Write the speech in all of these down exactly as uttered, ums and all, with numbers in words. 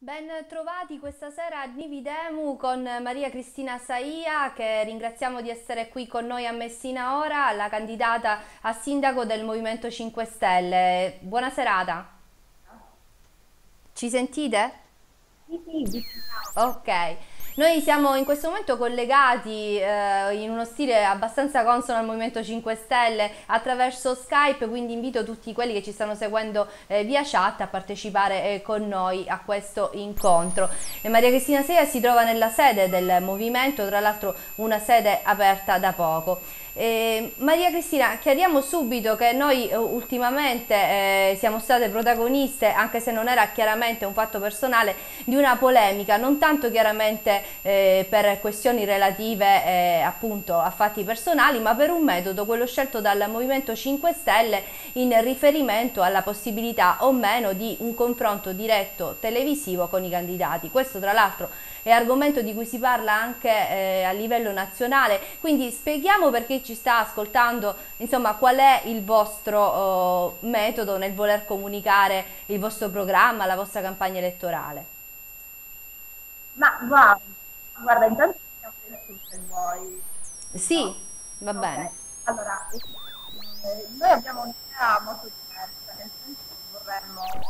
Ben trovati questa sera a Nividemu con Maria Cristina Saia, che ringraziamo di essere qui con noi a Messina ora, la candidata a sindaco del Movimento cinque Stelle. Buona serata. Ci sentite? Sì, sì, vi sentiamo. Ok, noi siamo in questo momento collegati eh, in uno stile abbastanza consono al Movimento cinque Stelle attraverso Skype, quindi invito tutti quelli che ci stanno seguendo eh, via chat a partecipare eh, con noi a questo incontro. E Maria Cristina Seia si trova nella sede del movimento, tra l'altro una sede aperta da poco. Eh, Maria Cristina, chiariamo subito che noi eh, ultimamente eh, siamo state protagoniste, anche se non era chiaramente un fatto personale, di una polemica, non tanto chiaramente eh, per questioni relative eh, appunto a fatti personali, ma per un metodo, quello scelto dal Movimento cinque Stelle in riferimento alla possibilità o meno di un confronto diretto televisivo con i candidati. Questo tra l'altro è argomento di cui si parla anche eh, a livello nazionale, quindi spieghiamo per chi ci sta ascoltando, insomma, qual è il vostro eh, metodo nel voler comunicare il vostro programma, la vostra campagna elettorale. Ma guarda, guarda, intanto siamo adesso se vuoi, Sì, no? va bene. Ok, allora, eh, eh, noi abbiamo un'idea molto diversa, nel senso che vorremmo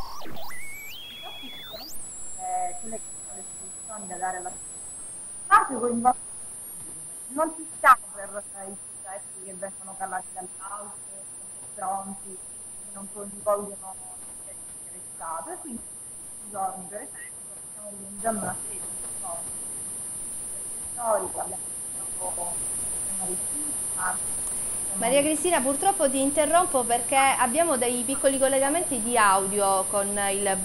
infatti sicuramente eh, quelle che sono le soluzioni da dare alla società, anche coinvolgere tutti. Non ci stiamo per eh, i progetti che vengono calati dall'alto, pronti, che non coinvolgono gli enti interessati. E quindi in questi giorni, per esempio, stiamo organizzando una serie di incontri sul territorio, abbiamo fatto una ricerca, Maria stiamo... Cristina, purtroppo ti interrompo perché abbiamo dei piccoli collegamenti di audio con il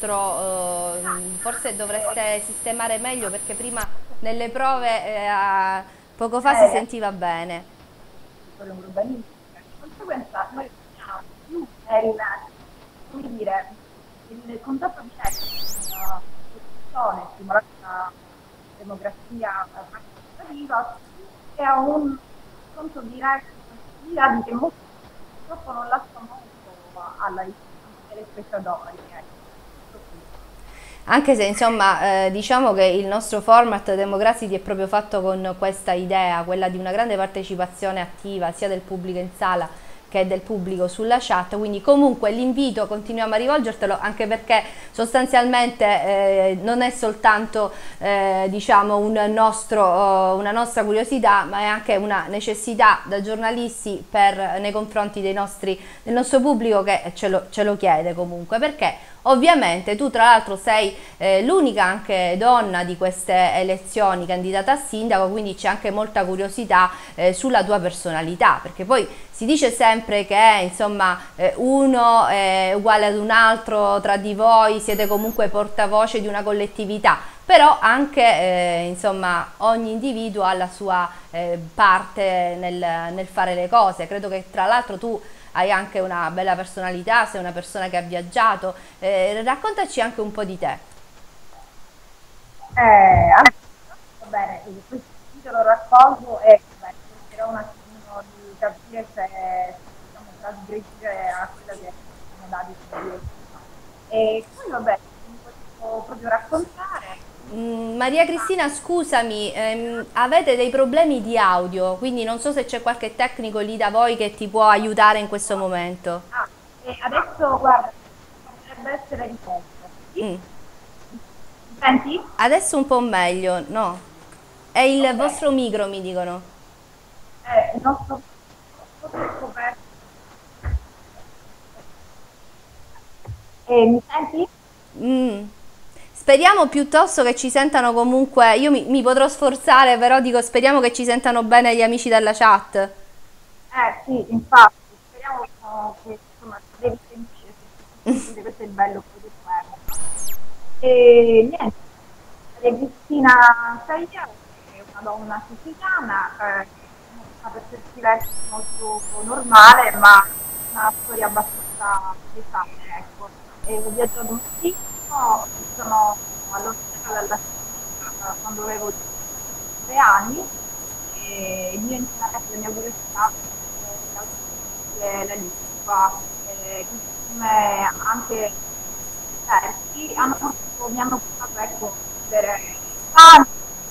vostro, ehm, forse dovreste sistemare meglio perché prima nelle prove eh, a- poco fa si Eh, sentiva bene. quello è un problema. Di conseguenza noi abbiamo più nel, come dire, il contatto diretto con eh, le persone, stimolare la democrazia partecipativa, più che a un confronto diretto con i candidati che molto, purtroppo non lascia molto alla istanza dei spettatori. Ecco. Questo sì. Anche se insomma eh, diciamo che il nostro format Democracy è proprio fatto con questa idea, quella di una grande partecipazione attiva sia del pubblico in sala che del pubblico sulla chat, quindi comunque l'invito continuiamo a rivolgertelo anche perché sostanzialmente eh, non è soltanto eh, diciamo un nostro, uh, una nostra curiosità, ma è anche una necessità da giornalisti per, nei confronti dei nostri, del nostro pubblico che ce lo, ce lo chiede comunque, perché ovviamente tu tra l'altro sei eh, l'unica anche donna di queste elezioni candidata a sindaco, quindi c'è anche molta curiosità eh, sulla tua personalità, perché poi si dice sempre che insomma eh, uno è uguale ad un altro tra di voi, siete comunque portavoce di una collettività, però anche eh, insomma ogni individuo ha la sua eh, parte nel, nel fare le cose. Credo che tra l'altro tu hai anche una bella personalità, sei una persona che ha viaggiato, eh, raccontaci anche un po' di te. Eh, allora, va bene, quindi questo titolo raccolgo e vabbè, cercherò un attimino di capire se, se possiamo trasgredire a quella che sono dati come direttiva. E poi vabbè, mi posso proprio raccontare. Mm, Maria Cristina, scusami, ehm, avete dei problemi di audio, quindi non so se c'è qualche tecnico lì da voi che ti può aiutare in questo momento. Ah, e adesso guarda, potrebbe essere risolto. Sì? Mm. Mi senti? Adesso un po' meglio, no? È il Ok. vostro micro, mi dicono. Eh, il nostro è scoperto. Eh, mi senti? Mm. Speriamo piuttosto che ci sentano comunque, io mi, mi potrò sforzare, però dico speriamo che ci sentano bene gli amici della chat. Eh sì, infatti, speriamo uh, che insomma si devi sentire, se si può sentire, questo è il bello poi del web. E niente, Maria Cristina Saia è una donna siciliana, eh, una per certi versi molto normale, ma una storia abbastanza pesante, ecco. E ho viaggiato moltissimo, mi sono allontanata dalla Sicilia quando avevo diciannove anni e il mio interesse, la mia curiosità eh, le altre lingue, la lingua, eh, così come anche esperti hanno portato mi hanno portato ecco, a vivere in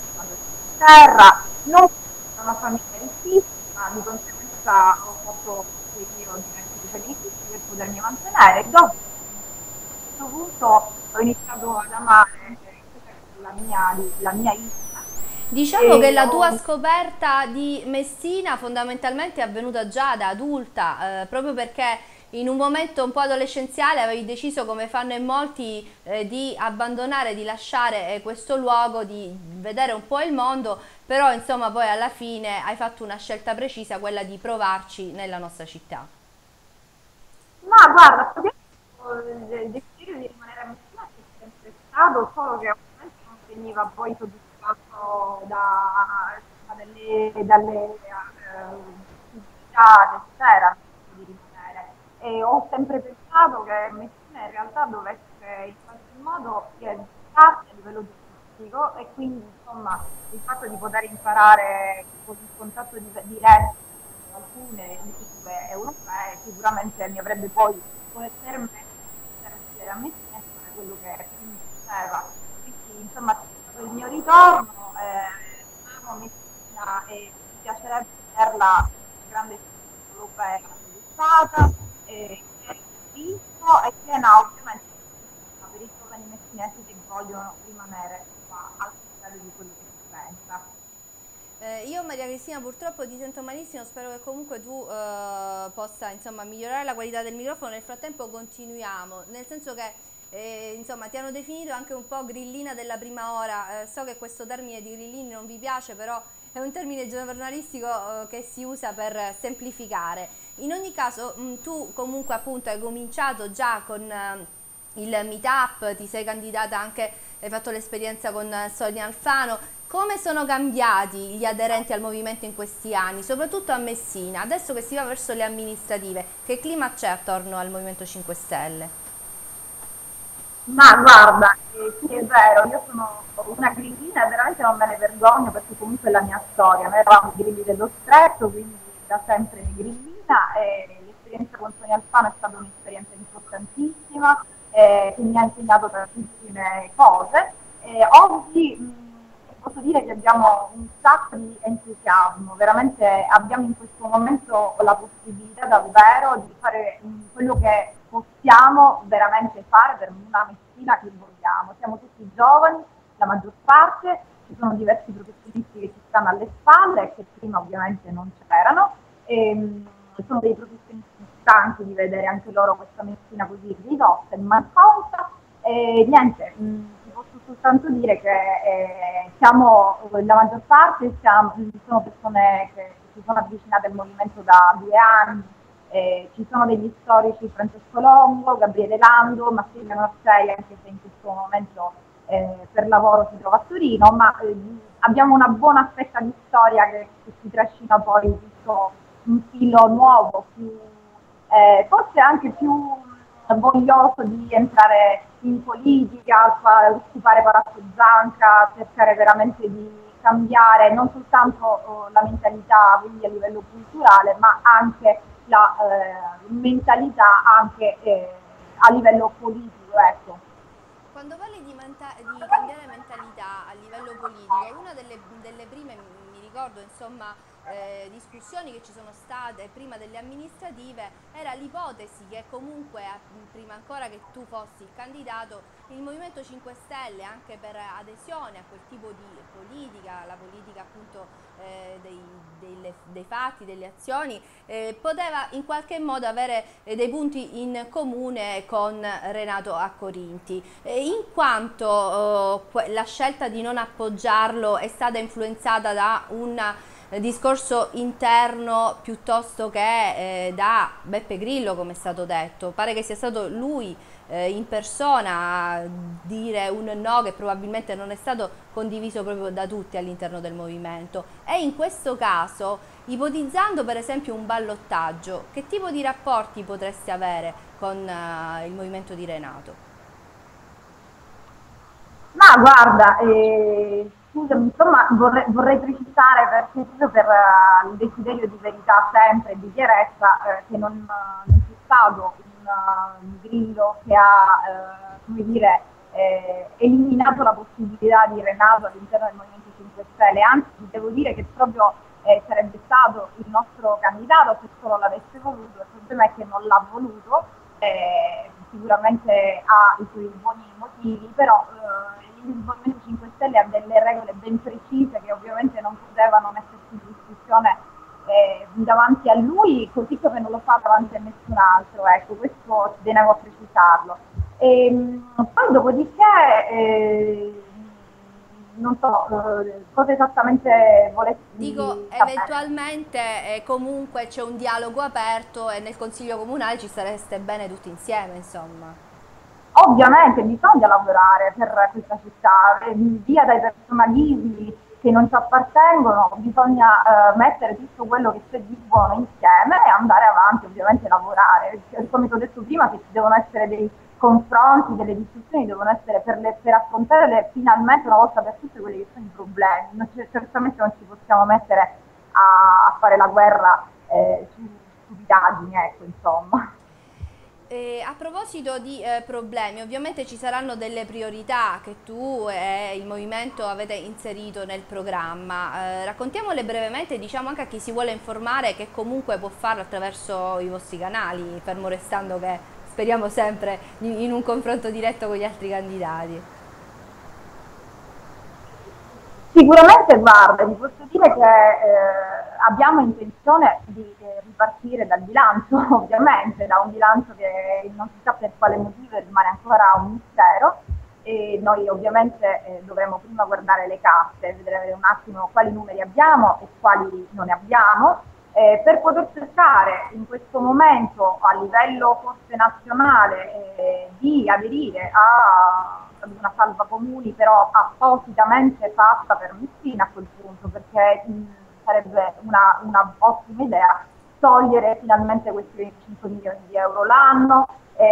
terra, non da una famiglia ricchissima, di conseguenza ho fatto che io diversi sacrifici per potermi mantenere. Dopo, a un certo punto, ho iniziato ad amare la mia, la mia isola Diciamo che e la tua ho scoperta di Messina fondamentalmente è avvenuta già da adulta, eh, proprio perché in un momento un po' adolescenziale avevi deciso, come fanno in molti, eh, di abbandonare, di lasciare eh, questo luogo, di vedere un po' il mondo, però insomma poi alla fine hai fatto una scelta precisa, quella di provarci nella nostra città. Ma guarda, praticamente il desiderio di rimanere a Messina c'è sempre stato, solo che ovviamente non veniva poi soddisfatto da, da delle, dalle eh, possibilità che c'erano di rimanere. E ho sempre pensato che Messina in realtà dovesse in qualche modo pianificarsi a livello turistico e quindi insomma il fatto di poter imparare con il contatto di- diretto con alcune lingue europee sicuramente mi avrebbe poi permesso di poter accedere a me stessa, fare quello che più mi piaceva. Quindi insomma c'è stato il mio ritorno, eh, amo Messina e mi piacerebbe vederla una grande città europea sviluppata, eh, piena di turismo e piena ovviamente di opportunità per i giovani messinesi che vogliono rimanere qua al contrario di quello che si pensa. Eh, io Maria Cristina purtroppo ti sento malissimo, spero che comunque tu eh, possa insomma migliorare la qualità del microfono, nel frattempo continuiamo, nel senso che eh, insomma ti hanno definito anche un po' grillina della prima ora, eh, so che questo termine di grillini non vi piace, però è un termine giornalistico eh, che si usa per semplificare. In ogni caso mh, tu comunque appunto hai cominciato già con eh, il meetup, ti sei candidata anche, hai fatto l'esperienza con eh, Sonia Alfano. Come sono cambiati gli aderenti al movimento in questi anni, soprattutto a Messina, adesso che si va verso le amministrative? Che clima c'è attorno al Movimento cinque Stelle? Ma guarda, eh, sì è vero, io sono una grillina e veramente non me ne vergogno perché comunque è la mia storia, noi eravamo i grilli dello stretto, quindi da sempre grillina e l'esperienza con Sonia Alfano è stata un'esperienza importantissima eh, che mi ha insegnato tantissime cose. E oggi mh, posso dire che abbiamo un sacco di entusiasmo, veramente abbiamo in questo momento la possibilità davvero di fare mh, quello che possiamo veramente fare per una Messina che vogliamo. Siamo tutti giovani, la maggior parte, ci sono diversi professionisti che ci stanno alle spalle e che prima ovviamente non c'erano. E, mh, sono dei professionisti stanchi di vedere anche loro questa Messina così ridotta e malconta. E niente, mh, ti posso soltanto dire che eh, siamo, la maggior parte siamo, sono persone che si sono avvicinate al movimento da due anni, eh, ci sono degli storici, Francesco Longo, Gabriele Lando, Massimo Marcelli, anche se in questo momento eh, per lavoro si trova a Torino, ma eh, abbiamo una buona fetta di storia che, che si trascina poi tutto un filo nuovo, più, eh, forse anche più voglioso di entrare in politica, occupare Palazzo Zanca, cercare veramente di cambiare non soltanto oh, la mentalità quindi a livello culturale, ma anche la eh, mentalità anche eh, a livello politico. Ecco. Quando parli di, menta- di cambiare mentalità a livello politico, una delle, delle prime, mi ricordo, insomma, eh, discussioni che ci sono state prima delle amministrative era l'ipotesi che comunque, eh, prima ancora che tu fossi il candidato, il Movimento cinque Stelle, anche per adesione a quel tipo di politica, la politica appunto eh, dei, delle- dei fatti, delle azioni, eh, poteva in qualche modo avere eh, dei punti in comune con Renato Accorinti, eh, in quanto eh, la scelta di non appoggiarlo è stata influenzata da un eh, discorso interno piuttosto che eh, da Beppe Grillo, come è stato detto. Pare che sia stato lui eh, in persona a dire un no che probabilmente non è stato condiviso proprio da tutti all'interno del movimento. E in questo caso, ipotizzando per esempio un ballottaggio, che tipo di rapporti potreste avere con eh, il movimento di Renato? Ma guarda, eh, scusami, insomma vorrei, vorrei precisare perché proprio per eh, il desiderio di verità sempre e di chiarezza eh, che non, non c'è stato un, uh, un grillo che ha, eh, come dire, eh, eliminato la possibilità di Renato all'interno del Movimento cinque Stelle, anzi devo dire che proprio eh, sarebbe stato il nostro candidato se solo l'avesse voluto. Il problema è che non l'ha voluto, eh, sicuramente ha i suoi buoni motivi, però eh, il Movimento cinque Stelle ha delle regole ben precise che ovviamente non potevano mettersi in discussione eh, davanti a lui, così come non lo fa davanti a nessun altro, ecco, questo ci tenevo a precisarlo. E, poi dopodiché, eh, non so, eh, cosa esattamente volessi Dico, sapere. eventualmente eh, comunque c'è un dialogo aperto e nel Consiglio Comunale ci sareste bene tutti insieme, insomma. Ovviamente bisogna lavorare per questa città, eh, via dai personalismi che non ci appartengono, bisogna eh, mettere tutto quello che c'è di buono insieme e andare avanti, ovviamente lavorare. Come ti ho detto prima, che ci devono essere dei confronti, delle discussioni, devono essere per, le, per affrontare le, finalmente una volta per tutte quelli che sono i problemi. Non ci, certamente non ci possiamo mettere a, a fare la guerra eh, su stupidaggini, ecco, insomma. E a proposito di eh, problemi, ovviamente ci saranno delle priorità che tu e il movimento avete inserito nel programma. Eh, raccontiamole brevemente, diciamo anche a chi si vuole informare che comunque può farlo attraverso i vostri canali, fermo restando che speriamo sempre in un confronto diretto con gli altri candidati. Sicuramente, guarda, vi posso dire che eh, abbiamo intenzione di eh, ripartire dal bilancio, ovviamente, da un bilancio che non si sa per quale motivo rimane ancora un mistero, e noi ovviamente eh, dovremo prima guardare le casse, vedere un attimo quali numeri abbiamo e quali non ne abbiamo, eh, per poter cercare in questo momento a livello forse nazionale eh, di aderire a ad una salva comuni, però appositamente fatta per Messina a quel punto, perché mh, sarebbe una, una ottima idea togliere finalmente questi venticinque milioni di euro l'anno,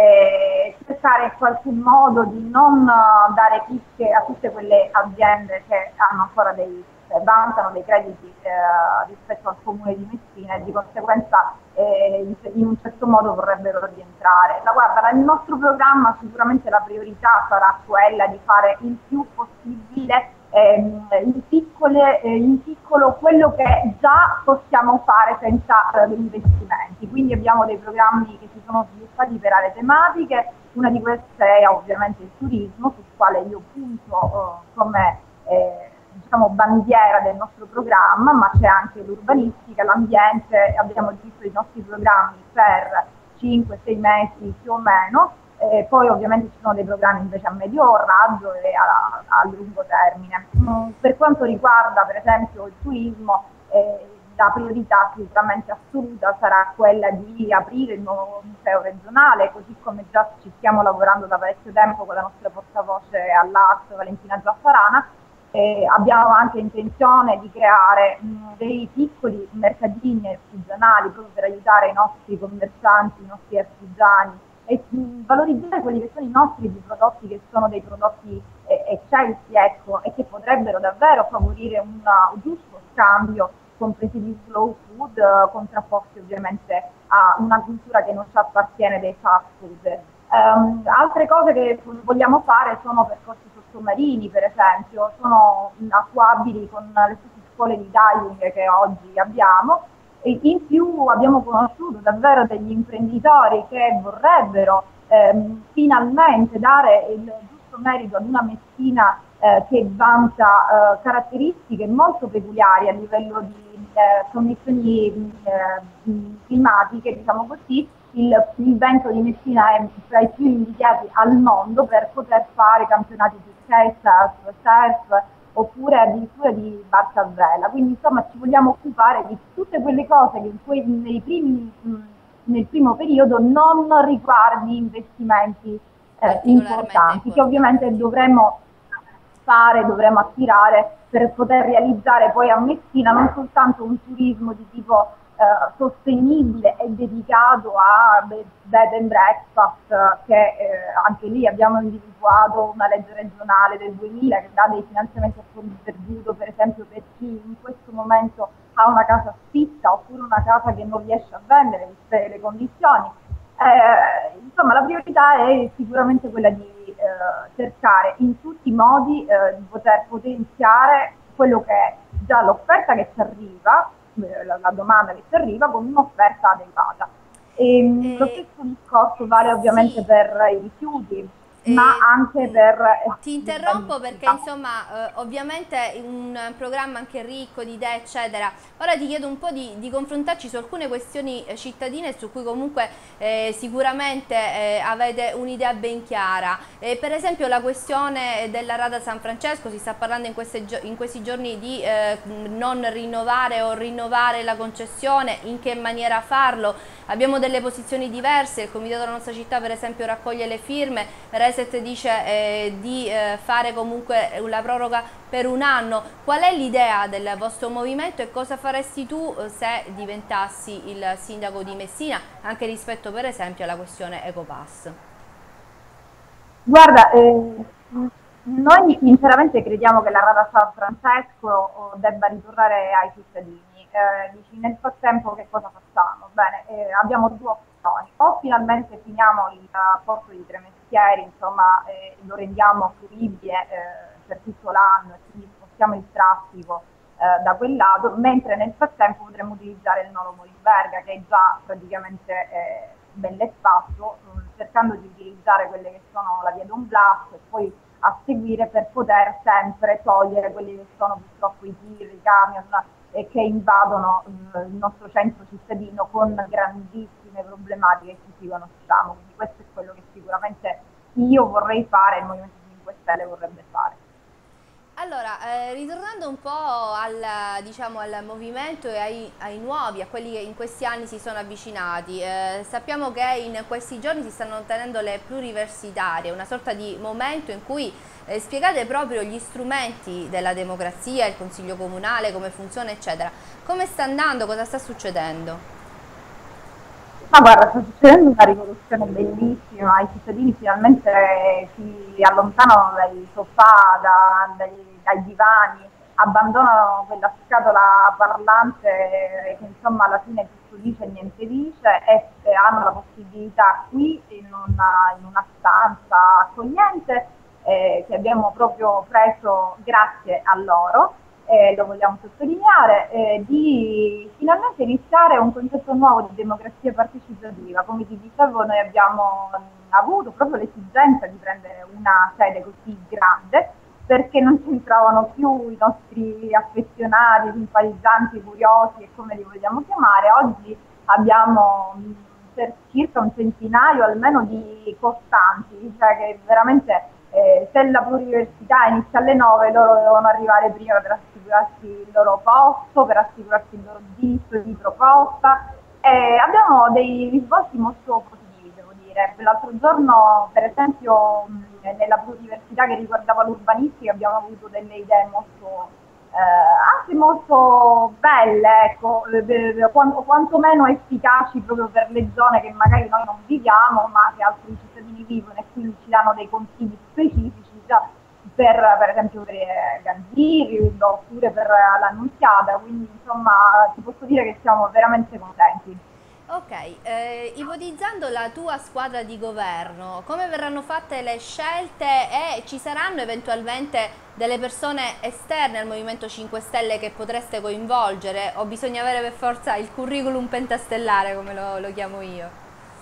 e cercare in qualche modo di non uh, dare chicche a tutte quelle aziende che hanno ancora dei eh, vantano dei crediti eh, rispetto al comune di Messina e di conseguenza eh, in un certo modo vorrebbero rientrare. La, guarda, il nostro programma sicuramente la priorità sarà quella di fare il più possibile ehm, in, piccole, eh, in piccolo quello che già possiamo fare senza eh, investimenti. Quindi abbiamo dei programmi che si sono sviluppati per aree tematiche, una di queste è ovviamente il turismo, sul quale io punto eh, come eh, diciamo bandiera del nostro programma, ma c'è anche l'urbanistica, l'ambiente, abbiamo diviso i nostri programmi per cinque sei mesi più o meno, e poi ovviamente ci sono dei programmi invece a medio raggio e a, a lungo termine. Per quanto riguarda per esempio il turismo, eh, la priorità sicuramente assoluta sarà quella di aprire il nuovo museo regionale, così come già ci stiamo lavorando da parecchio tempo con la nostra portavoce all'A S, Valentina Zaffarana. Eh, abbiamo anche intenzione di creare mh, dei piccoli mercatini artigianali proprio per aiutare i nostri commercianti, i nostri artigiani e mh, valorizzare quelli che sono i nostri prodotti, che sono dei prodotti eh, eccelsi, ecco, e che potrebbero davvero favorire un uh, giusto scambio, compresi gli slow food, uh, contrapposti ovviamente a una cultura che non ci appartiene dei fast food. Um, altre cose che vogliamo fare sono percorsi sottomarini, per esempio, sono attuabili con le stesse scuole di diving che oggi abbiamo, e in più abbiamo conosciuto davvero degli imprenditori che vorrebbero ehm, finalmente dare il giusto merito ad una Messina eh, che vanta eh, caratteristiche molto peculiari a livello di eh, condizioni eh, climatiche, diciamo così. Il, il vento di Messina è tra i più invidiati al mondo per poter fare campionati di skate, surf, surf oppure addirittura di barca a vela. Quindi insomma ci vogliamo occupare di tutte quelle cose che in quei, nei primi, mh, nel primo periodo non riguardi investimenti eh, importanti, che ovviamente dovremo fare, dovremo attirare per poter realizzare poi a Messina non soltanto un turismo di tipo Uh, sostenibile e dedicato a bed and breakfast, che eh, anche lì abbiamo individuato una legge regionale del duemila che dà dei finanziamenti a fondo perduto, per esempio per chi in questo momento ha una casa affitta oppure una casa che non riesce a vendere viste le condizioni. Eh, insomma, la priorità è sicuramente quella di eh, cercare in tutti i modi eh, di poter potenziare quello che è già l'offerta che ci arriva, eh, la, la domanda che ci arriva, con un'offerta adeguata. E, mh, lo E, stesso discorso vale ovviamente sì, per i rifiuti, ma E, anche mh, per ti eh, interrompo perché l'urbanistica. insomma eh, ovviamente un programma anche ricco di idee eccetera. Ora ti chiedo un po' di, di confrontarci su alcune questioni eh, cittadine su cui comunque eh, sicuramente eh, avete un'idea ben chiara. Eh, per esempio la questione della Rada San Francesco, si sta parlando in, queste gio- in questi giorni di eh, non rinnovare o rinnovare la concessione, in che maniera farlo. Abbiamo delle posizioni diverse, il comitato della nostra città per esempio raccoglie le firme, Reset dice eh, di eh, fare comunque la proroga per un anno. Qual è l'idea del vostro movimento e cosa faresti tu eh, se diventassi il sindaco di Messina, anche rispetto per esempio alla questione Ecopass? Guarda, eh, noi sinceramente crediamo che la Rada San Francesco oh, debba ritornare ai cittadini. Eh, dici, nel frattempo che cosa facciamo? Bene, eh, abbiamo due opzioni. O finalmente finiamo il uh, porto di Tremestieri, insomma, eh, lo rendiamo fruibile eh, per tutto l'anno e quindi spostiamo il traffico eh, da quel lato, mentre nel frattempo potremmo utilizzare il nodo Molimberga, che è già praticamente eh, belle spazio, cercando di utilizzare quelle che sono la via Don Blas e poi a seguire per poter sempre togliere quelli che sono purtroppo i tir, i camion eh, che invadono eh, il nostro centro cittadino con grandissime problematiche che tutti conosciamo. Quindi questo è quello che sicuramente io vorrei fare e il Movimento cinque Stelle vorrebbe fare. Allora, eh, ritornando un po' al, diciamo, al movimento e ai, ai nuovi, a quelli che in questi anni si sono avvicinati, eh, sappiamo che in questi giorni si stanno tenendo le pluriversitarie, una sorta di momento in cui eh, spiegate proprio gli strumenti della democrazia, il consiglio comunale, come funziona, eccetera. Come sta andando? Cosa sta succedendo? Ma guarda, sta succedendo una rivoluzione bellissima, i cittadini finalmente si allontanano dai sofà, da- dai, dai divani, abbandonano quella scatola parlante che insomma alla fine tutto dice e niente dice e e hanno la possibilità qui in una, in una stanza accogliente eh, che abbiamo proprio preso grazie a loro, eh, lo vogliamo sottolineare, eh, di finalmente iniziare un concetto nuovo di democrazia partecipativa. Come ti dicevo, noi abbiamo avuto proprio l'esigenza di prendere una sede così grande perché non c'entravano più i nostri affezionati, simpatizzanti, curiosi e come li vogliamo chiamare. Oggi abbiamo per circa un centinaio almeno di costanti, cioè che veramente eh, se la pluriversità inizia alle nove loro devono arrivare prima per assicurarsi il loro posto, per assicurarsi il loro diritto di proposta. Eh, abbiamo dei risvolti molto positivi, devo dire. L'altro giorno, per esempio, mh, nella pluriversità che riguardava l'urbanistica abbiamo avuto delle idee molto eh, anche molto belle, ecco, eh, quanto, quantomeno efficaci proprio per le zone che magari noi non viviamo, ma che altri cittadini vivono e quindi ci danno dei consigli specifici già per, per esempio per eh, Ganziri oppure per l'Annunziata, quindi insomma ti posso dire che siamo veramente contenti. Ok, eh, ipotizzando la tua squadra di governo, come verranno fatte le scelte e ci saranno eventualmente delle persone esterne al Movimento cinque Stelle che potreste coinvolgere o bisogna avere per forza il curriculum pentastellare come lo, lo chiamo io?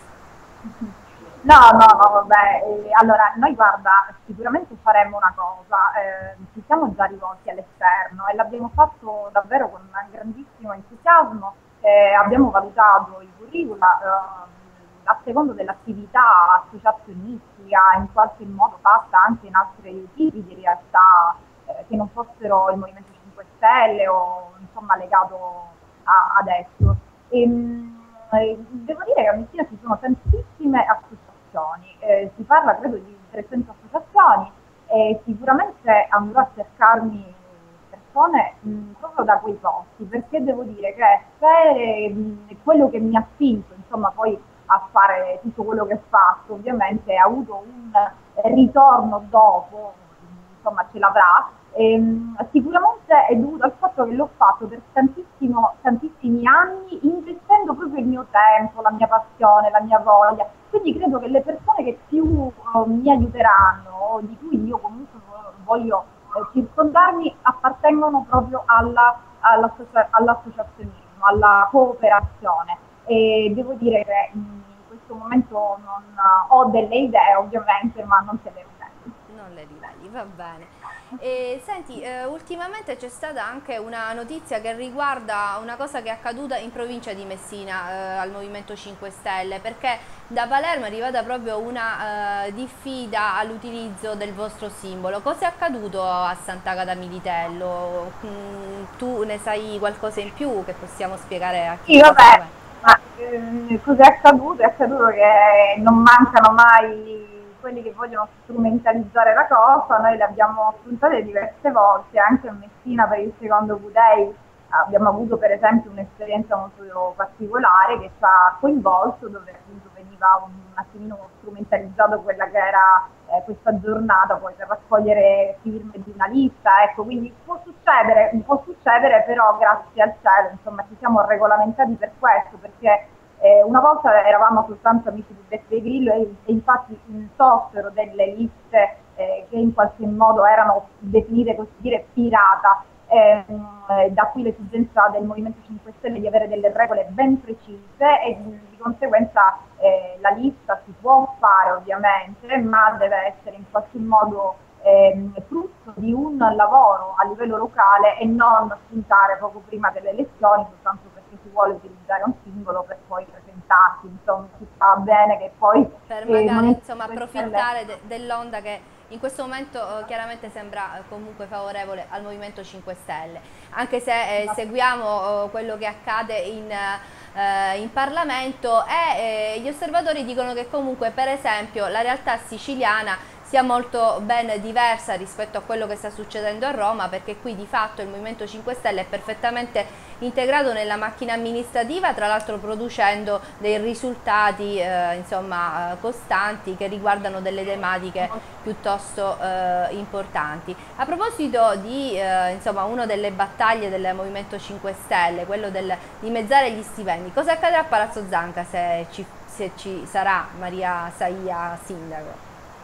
No, no, no, vabbè, eh, allora noi guarda, sicuramente faremo una cosa, eh, ci siamo già rivolti all'esterno e l'abbiamo fatto davvero con un grandissimo entusiasmo, eh, abbiamo valutato i curricula eh, a secondo dell'attività associazionistica, in qualche modo fatta anche in altri tipi di realtà eh, che non fossero il Movimento cinque Stelle o insomma legato a, ad esso. Ehm, eh, devo dire che a Messina ci sono tantissime associazioni, eh, si parla credo di trecento associazioni e sicuramente andrò a cercarmi persone mh, proprio da quei posti, perché devo dire che se mh, quello che mi ha spinto insomma poi a fare tutto quello che ho fatto ovviamente ha avuto un ritorno dopo, insomma ce l'avrà. Ehm, sicuramente è dovuto al fatto che l'ho fatto per tantissimo, tantissimi anni, investendo proprio il mio tempo, la mia passione, la mia voglia. Quindi credo che le persone che più eh, mi aiuteranno, di cui io comunque voglio eh, circondarmi, appartengono proprio alla, all'associa- all'associazionismo, alla cooperazione. E devo dire che in questo momento non ho delle idee, ovviamente, ma non se le rivelo. Non le riveli, va bene. E senti, eh, ultimamente c'è stata anche una notizia che riguarda una cosa che è accaduta in provincia di Messina, eh, al Movimento cinque Stelle, perché da Palermo è arrivata proprio una eh, diffida all'utilizzo del vostro simbolo. Cosa è accaduto a Sant'Agata Militello? Mm, tu ne sai qualcosa in più che possiamo spiegare a chi Sì, ci sta vabbè, seguendo? ma eh, cos'è accaduto? È accaduto che non mancano mai quelli che vogliono strumentalizzare la cosa, noi le abbiamo affrontate diverse volte, anche a Messina per il secondo Q-Day abbiamo avuto per esempio un'esperienza molto particolare che ci ha coinvolto, dove appunto veniva un, un attimino strumentalizzato quella che era eh, questa giornata poi per raccogliere firme di una lista, ecco, quindi può succedere, può succedere, però grazie al cielo, insomma, ci siamo regolamentati per questo, perché eh, una volta eravamo soltanto amici di Beppe Grillo e, e infatti insossero delle liste eh, che in qualche modo erano definite così dire pirata. Eh, da qui l'esigenza del Movimento cinque Stelle di avere delle regole ben precise e di conseguenza eh, la lista si può fare ovviamente, ma deve essere in qualche modo eh, frutto di un lavoro a livello locale e non puntare poco prima delle elezioni soltanto perché si vuole utilizzare un simbolo per poi presentarsi, insomma si sa bene che poi Per eh, il magari Movimento insomma cinque Stelle. approfittare de- dell'onda che in questo momento eh, chiaramente sembra eh, comunque favorevole al Movimento cinque Stelle, anche se eh, seguiamo eh, quello che accade in, eh, in Parlamento e eh, gli osservatori dicono che comunque per esempio la realtà siciliana sia molto ben diversa rispetto a quello che sta succedendo a Roma, perché qui di fatto il Movimento cinque Stelle è perfettamente integrato nella macchina amministrativa, tra l'altro producendo dei risultati eh, insomma, eh, costanti che riguardano delle tematiche piuttosto eh, importanti. A proposito di eh, insomma, una delle battaglie del Movimento cinque Stelle, quello del dimezzare gli stipendi, cosa accadrà a Palazzo Zanca se ci, se ci sarà Maria Saia sindaco?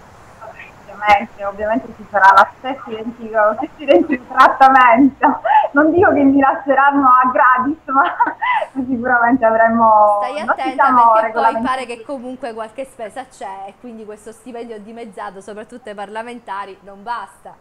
Ovviamente, ovviamente ci sarà la stessa identico, lo stesso identico trattamento. Non dico che mi lasceranno a gratis, ma sicuramente avremo, Stai non ci attenta siamo perché poi pare che regolamentati. comunque qualche spesa c'è e quindi questo stipendio dimezzato, soprattutto ai parlamentari, non basta.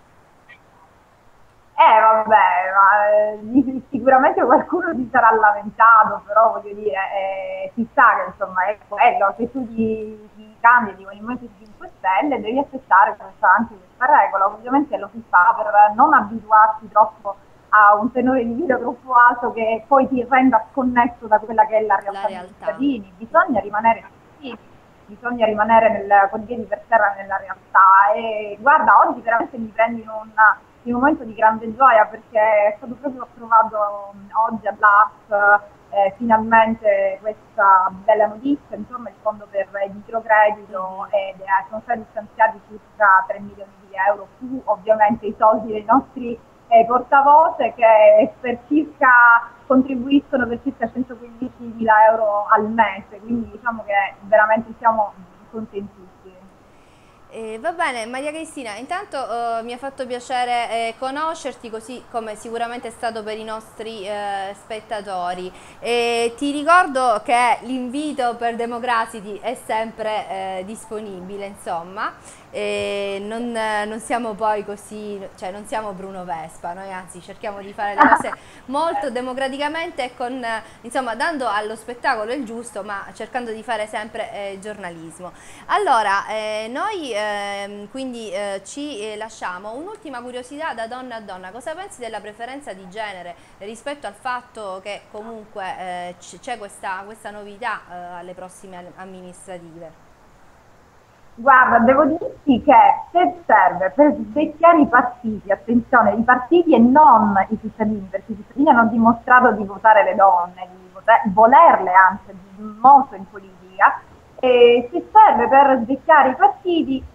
Eh vabbè, ma eh, sicuramente qualcuno si sarà lamentato, però voglio dire, eh, si sa che insomma è quello, se tu ti, ti candidi con il Movimento cinque Stelle devi accettare questa, anche questa regola, ovviamente lo si fa per non abituarsi troppo a un tenore di vita troppo alto che poi ti renda sconnesso da quella che è la La realtà dei realtà. cittadini, bisogna rimanere, sì, bisogna rimanere nel, con i piedi per terra nella realtà e guarda, oggi veramente mi prendi in un in un momento di grande gioia perché è stato proprio approvato um, oggi all'A R S eh, finalmente questa bella notizia, insomma il fondo per il microcredito Mhm. ed eh, sono stati stanziati circa tre milioni di euro più ovviamente i soldi dei nostri eh, portavoce che per circa contribuiscono per circa centoquindicimila euro al mese, quindi diciamo che veramente siamo contentissimi. Eh, va bene, Maria Cristina, intanto eh, mi ha fatto piacere eh, conoscerti, così come sicuramente è stato per i nostri eh, spettatori. E ti ricordo che l'invito per Democracy è sempre eh, disponibile, insomma. E non, non siamo poi così, cioè non siamo Bruno Vespa, noi anzi cerchiamo di fare le cose molto democraticamente e con, eh, insomma, dando allo spettacolo il giusto, ma cercando di fare sempre eh, giornalismo. Allora, eh, noi ehm, quindi eh, ci eh, lasciamo. Un'ultima curiosità da donna a donna, cosa pensi della preferenza di genere rispetto al fatto che comunque eh, c'è questa, questa novità eh, alle prossime amministrative? Guarda, devo dirti che se serve per svecchiare i partiti, attenzione, i partiti e non i cittadini, perché i cittadini hanno dimostrato di votare le donne, di voter- volerle anzi di molto in politica, e se serve per svecchiare i partiti,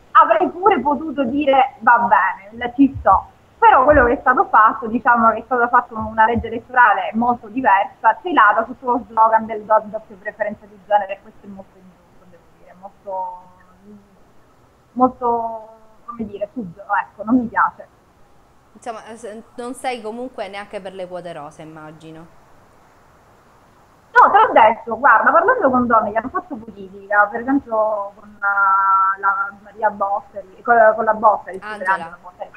avrei pure potuto dire va bene, ci sto. Però quello che è stato fatto, diciamo che è stata fatta una legge elettorale molto diversa, celata sotto lo slogan del do- doppia preferenza di genere, e questo è molto ingiusto, devo dire, molto, molto, come dire, subdolo, ecco, non mi piace. Insomma, eh, non sei comunque neanche per le quote rosa, immagino. No, te l'ho detto, guarda, parlando con donne che hanno fatto politica, per esempio con uh, la Maria Bosseri, con, con la Bosseri, scusa, Angela. Angela Bosseri,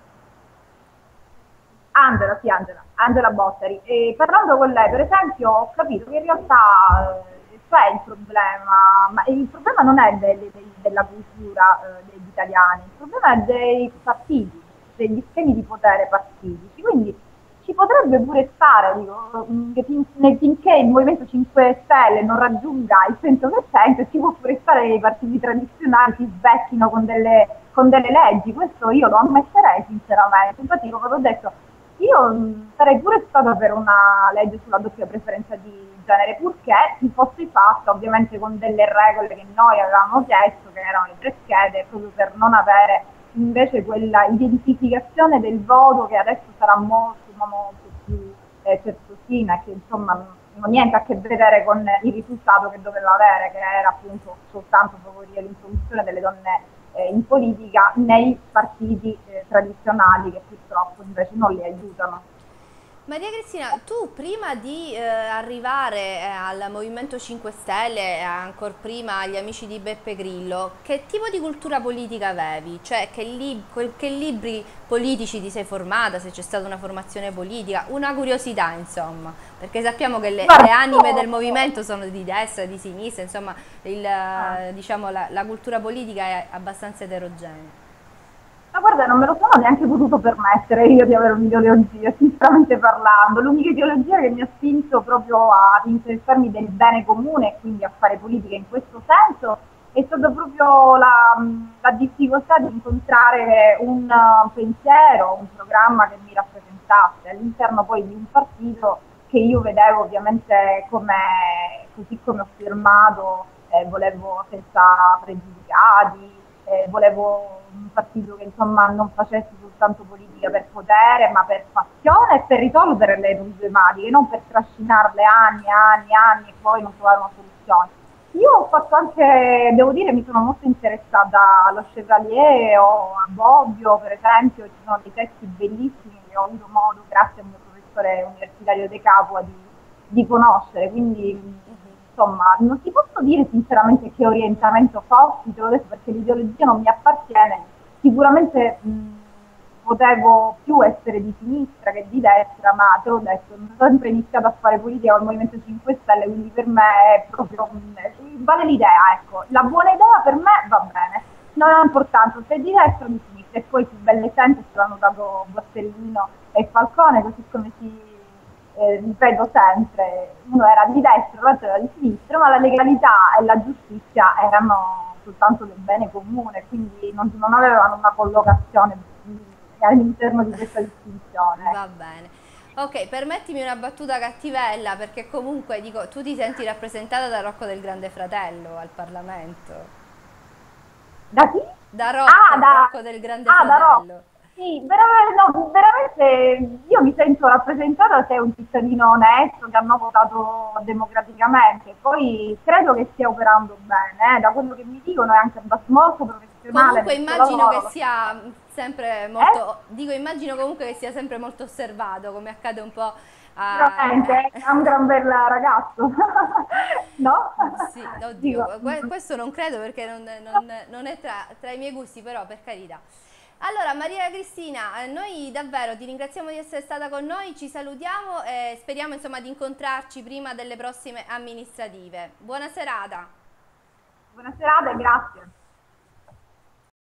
Angela, sì, Angela, Angela Botteri. E parlando con lei, per esempio, ho capito che in realtà eh, c'è il problema, ma il problema non è de- de- della cultura eh, degli italiani, il problema è dei partiti, degli schemi di potere partitici. Quindi ci potrebbe pure stare, dico, mm, che fin- ne- finché il Movimento cinque Stelle non raggiunga il cento per cento, ci può pure stare che i partiti tradizionali si svecchino con delle, con delle leggi, questo io lo ammetterei sinceramente. Infatti, come ho detto, io mh, sarei pure stata per una legge sulla doppia preferenza di genere, purché si fosse fatta ovviamente con delle regole che noi avevamo chiesto, che erano le tre schede, proprio per non avere invece quella identificazione del voto che adesso sarà molto, ma molto più eh, certosina e che insomma non ha niente a che vedere con il risultato che doveva avere, che era appunto soltanto favorire l'introduzione delle donne eh, in politica nei partiti eh, tradizionali che purtroppo invece non li aiutano. Maria Cristina, tu prima di eh, arrivare eh, al Movimento cinque Stelle e ancora prima agli amici di Beppe Grillo, che tipo di cultura politica avevi? Cioè, che, lib che libri politici ti sei formata, se c'è stata una formazione politica? Una curiosità, insomma, perché sappiamo che le, le Guarda, anime del io, movimento sono di destra, di sinistra, insomma, il, ah, eh, diciamo, la, la cultura politica è abbastanza eterogenea. ma guarda, non me lo sono neanche potuto permettere io di avere un'ideologia, sinceramente parlando. L'unica ideologia che mi ha spinto proprio ad interessarmi del bene comune e quindi a fare politica in questo senso è stata proprio la, la difficoltà di incontrare un uh, pensiero, un programma che mi rappresentasse all'interno poi di un partito che io vedevo ovviamente come, così come ho firmato, eh, volevo senza pregiudicati, eh, volevo un partito che insomma non facesse soltanto politica per potere, ma per passione e per risolvere le problematiche, non per trascinarle anni e anni e anni e poi non trovare una soluzione. Io ho fatto anche, devo dire, mi sono molto interessata allo Chevalier o a Bobbio, per esempio, ci sono dei testi bellissimi che ho avuto modo, grazie al mio professore universitario De Capua, di, di conoscere, quindi insomma, non ti posso dire sinceramente che orientamento fossi, te l'ho detto perché l'ideologia non mi appartiene, sicuramente mh, potevo più essere di sinistra che di destra, ma te l'ho detto, ho sempre iniziato a fare politica al Movimento cinque Stelle, quindi per me è proprio, mh, vale l'idea, ecco, la buona idea per me va bene, non ha importanza se è di destra o di sinistra, e poi più belle esempio ce l'hanno dato Borsellino e Falcone, così come si eh, ripeto sempre, uno era di destra, l'altro era di sinistra, ma la legalità e la giustizia erano soltanto del bene comune, quindi non, non avevano una collocazione all'interno di questa distinzione. Va bene. Ok, permettimi una battuta cattivella perché comunque dico, tu ti senti rappresentata da Rocco del Grande Fratello al Parlamento. Da chi? Da Ah, Rocco, da, Rocco del Grande ah, da Roma. Fratello. Sì, veramente, no, veramente io mi sento rappresentata se è un cittadino onesto che hanno votato democraticamente. Poi credo che stia operando bene, eh, da quello che mi dicono è anche abbastanza molto professionale Comunque nel suo immagino che lavoro. sia sempre Eh? molto, dico immagino comunque che sia sempre molto osservato, come accade un po' a... Sicuramente, è un gran bel ragazzo, no? Sì, oddio, Dico, que- questo non credo perché non, non- non è tra, tra i miei gusti, però per carità. Allora, Maria Cristina, eh, noi davvero ti ringraziamo di essere stata con noi, ci salutiamo e speriamo insomma di incontrarci prima delle prossime amministrative. Buona serata. buona serata e grazie.